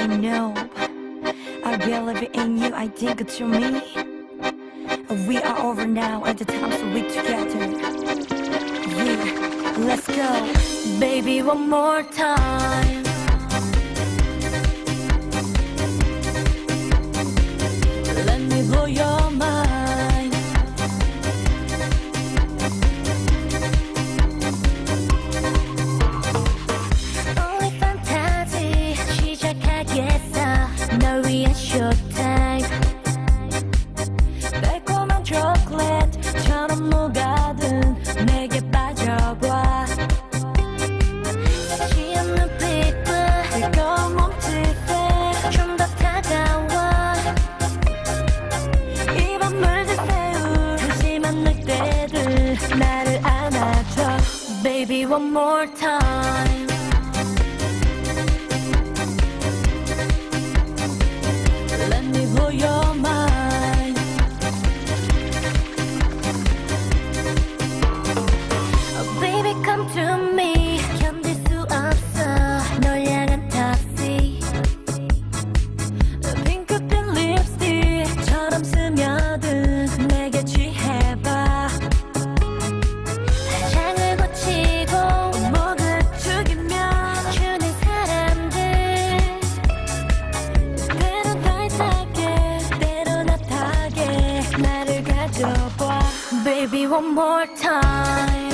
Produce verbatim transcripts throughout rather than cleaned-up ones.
I know I believe in you, I think it's you me. We are over now at the time so we together. Yeah, let's go. Baby, one more time. Let me blow your mind. Only fantasy 시작하겠어. 널 위한 showtime. 달콤한 초콜릿처럼 녹아든 내게 빠져봐. 섹시한 눈빛들 뜨거운 몸짓에 좀 더 다가와. 입안 물들 새우 한심한 늑대들 나를 안아줘. Baby, one more time. Let me blow your mind. Oh, baby, come to me. 견딜 수 없어 널 향한 탑시. 핑크빛 립스틱처럼 스며든 내게 취해봐. 장을 고치고 목을 죽이며 주는 사람들. 때론 달짝게 때론 핫하게 나를 가져봐. Baby, one more time.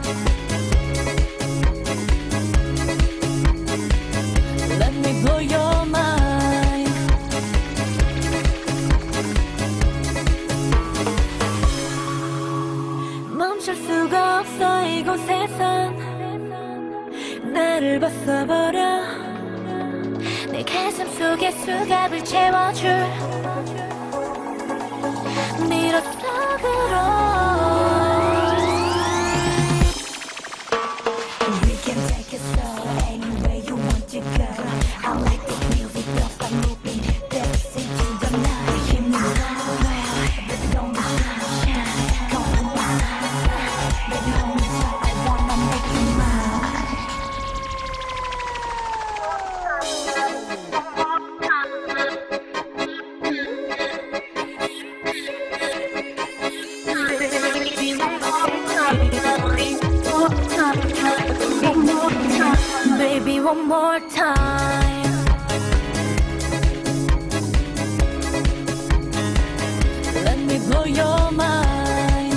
Let me blow your mind. 멈출 수가 없어 이곳에선. 나를 벗어버려. 내 가슴 속에 수갑을 채워줄 미러 속으로. We can take it slow anywhere you want to go. I like the music, feel like moving, dancing to the night. Give me love, baby, don't be shy. Come on, baby, hold me tight. I wanna make you mine. Baby, one more time. Let me blow your mind.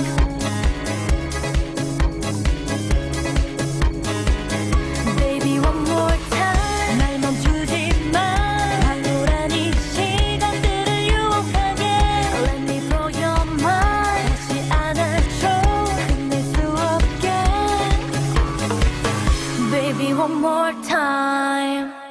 Baby, one more time. 날 멈추지 마. 발랄한 이 시간들을 유혹하게. Let me blow your mind. 다시 안아줘. 끝낼 수 없게. Baby, one more time.